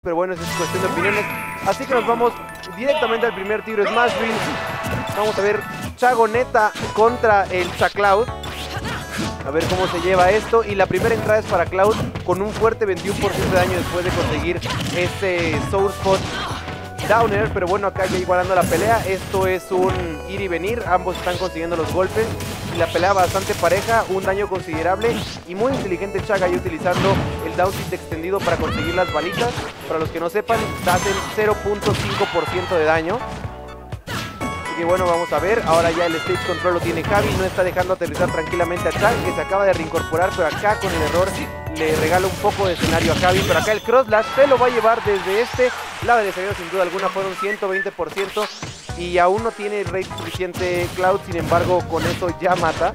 pero bueno, esa es cuestión de opiniones. Así que nos vamos directamente al primer tiro Smash Drill. Vamos a ver Chagoneta contra el Chacloud. A ver cómo se lleva esto. Y la primera entrada es para Cloud con un fuerte 21% de daño después de conseguir este Soul Spot Downer. Pero bueno, acá ya igualando la pelea. Esto es un ir y venir. Ambos están consiguiendo los golpes. Y la pelea bastante pareja. Un daño considerable. Y muy inteligente Chag ahí utilizando el down tilt extendido para conseguir las balitas. Para los que no sepan, hacen 0.5% de daño. Que bueno, vamos a ver, ahora ya el stage control lo tiene Javi, no está dejando aterrizar tranquilamente a Chag, que se acaba de reincorporar, pero acá con el error le regala un poco de escenario a Javi, pero acá el cross slash se lo va a llevar desde este lado del escenario, sin duda alguna fueron 120% y aún no tiene rate suficiente Cloud, sin embargo con eso ya mata.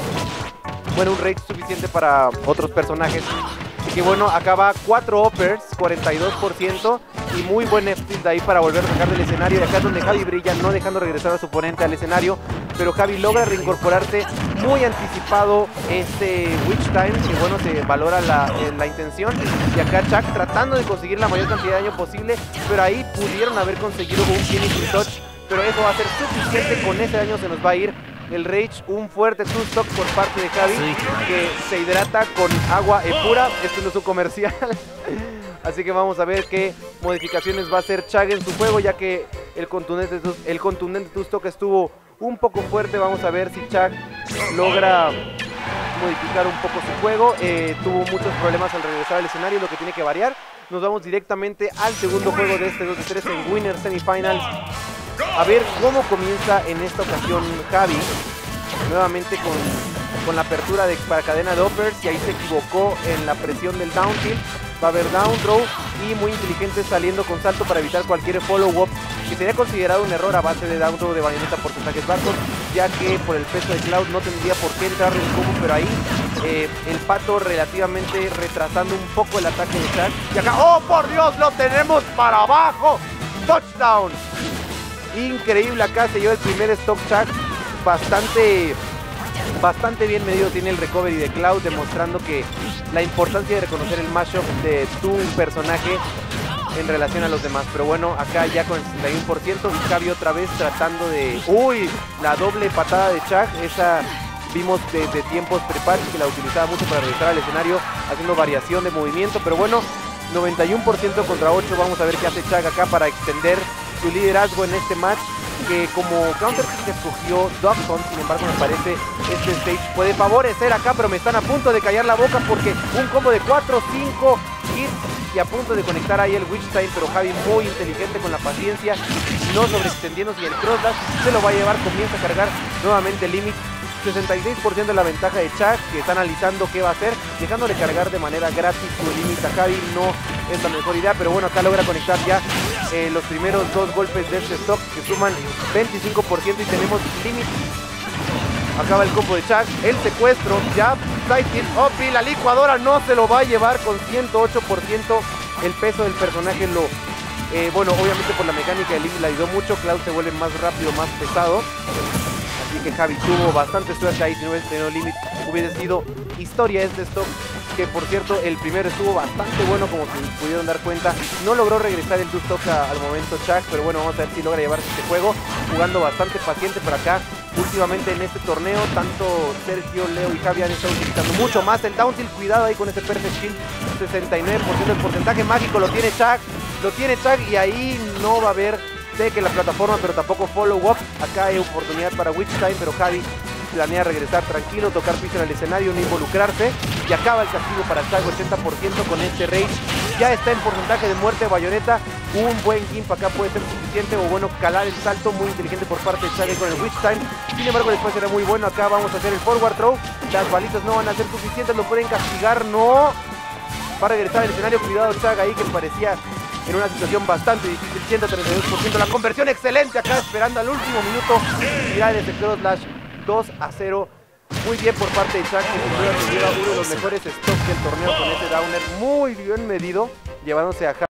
Bueno, un rate suficiente para otros personajes. Así que bueno, acá va 4 uppers, 42% y muy buen F-tilt de ahí para volver a sacar del escenario. De acá es donde Javi brilla, no dejando regresar a su oponente al escenario, pero Javi logra reincorporarse muy anticipado este Witch Time, que bueno, se valora la intención. Y acá Chag tratando de conseguir la mayor cantidad de daño posible, pero ahí pudieron haber conseguido un finishing touch, pero eso va a ser suficiente, con ese daño se nos va a ir. El Rage, un fuerte two-stock por parte de Javi, que se hidrata con agua pura. Esto no es un comercial. Así que vamos a ver qué modificaciones va a hacer Chag en su juego, ya que el contundente two-stock estuvo un poco fuerte. Vamos a ver si Chag logra modificar un poco su juego. Tuvo muchos problemas al regresar al escenario, lo que tiene que variar. Nos vamos directamente al segundo juego de este 2 de 3 en Winner Semifinals. A ver cómo comienza en esta ocasión Javi, nuevamente con la apertura para cadena de uppers, y ahí se equivocó en la presión del down tilt. Va a haber down throw y muy inteligente saliendo con salto para evitar cualquier follow-up, que sería considerado un error a base de down throw de Bayonetta porcentajes bajos, ya que por el peso de Cloud no tendría por qué entrar en el combo, pero ahí el pato relativamente retrasando un poco el ataque de Chag. Y acá, ¡oh por Dios! ¡Lo tenemos para abajo! ¡Touchdown! Increíble, acá se lleva el primer stock Chag, bastante bien medido tiene el recovery de Cloud, demostrando que la importancia de reconocer el mashup de tu personaje en relación a los demás. Pero bueno, acá ya con el 61%, Javi otra vez tratando de... ¡Uy! La doble patada de Chag, esa vimos desde tiempos pre-patch que la utilizaba mucho para regresar al escenario, haciendo variación de movimiento. Pero bueno, 91% contra 8, vamos a ver qué hace Chag acá para extender su liderazgo en este match, que como counter que escogió Dogson, sin embargo me parece este stage puede favorecer acá, pero me están a punto de callar la boca porque un combo de 4, 5 hits y a punto de conectar ahí el Witch Time, pero Javi muy inteligente con la paciencia, no sobreextendiéndose, y el cross dash se lo va a llevar, comienza a cargar nuevamente el limit. 66% de la ventaja de Chag, que está analizando qué va a hacer, dejándole cargar de manera gratis su límite a Javi. No es la mejor idea, pero bueno, acá logra conectar ya los primeros 2 golpes de este stock, que suman 25% y tenemos límite. Acaba el combo de Chag, el secuestro, ya side tilt, y la licuadora no se lo va a llevar con 108%. El peso del personaje lo... bueno, obviamente por la mecánica del límite le ayudó mucho. Cloud se vuelve más rápido, más pesado. Así que Javi tuvo bastante suerte ahí, si no hubiese tenido límite hubiese sido historia este stock, que por cierto el primero estuvo bastante bueno, como se pudieron dar cuenta. No logró regresar el two-stock al momento Chag, pero bueno, vamos a ver si logra llevarse este juego, jugando bastante paciente por acá. Últimamente en este torneo, tanto Sergio, Leo y Javi han estado utilizando mucho más el down tilt. Cuidado ahí con este perfect shield, 69% del porcentaje mágico lo tiene Chag, y ahí no va a haber de que la plataforma, pero tampoco follow up. Acá hay oportunidad para Witch Time, pero Javi planea regresar tranquilo, tocar piso en el escenario, no involucrarse, y acaba el castigo para Chag, 80% con este Rage. Ya está en porcentaje de muerte Bayonetta. Un buen gimp acá puede ser suficiente, o bueno, calar el salto muy inteligente por parte de Chag con el Witch Time. Sin embargo, después será muy bueno. Acá vamos a hacer el forward throw, las balitas no van a ser suficientes, lo pueden castigar, no, va a regresar al escenario. Cuidado Chag ahí, que parecía en una situación bastante difícil, 132%, la conversión excelente acá, esperando al último minuto, tirar ese cross slash, 2-0, muy bien por parte de Chag, que se lleva uno de los mejores stocks del torneo con ese downer, muy bien medido, llevándose a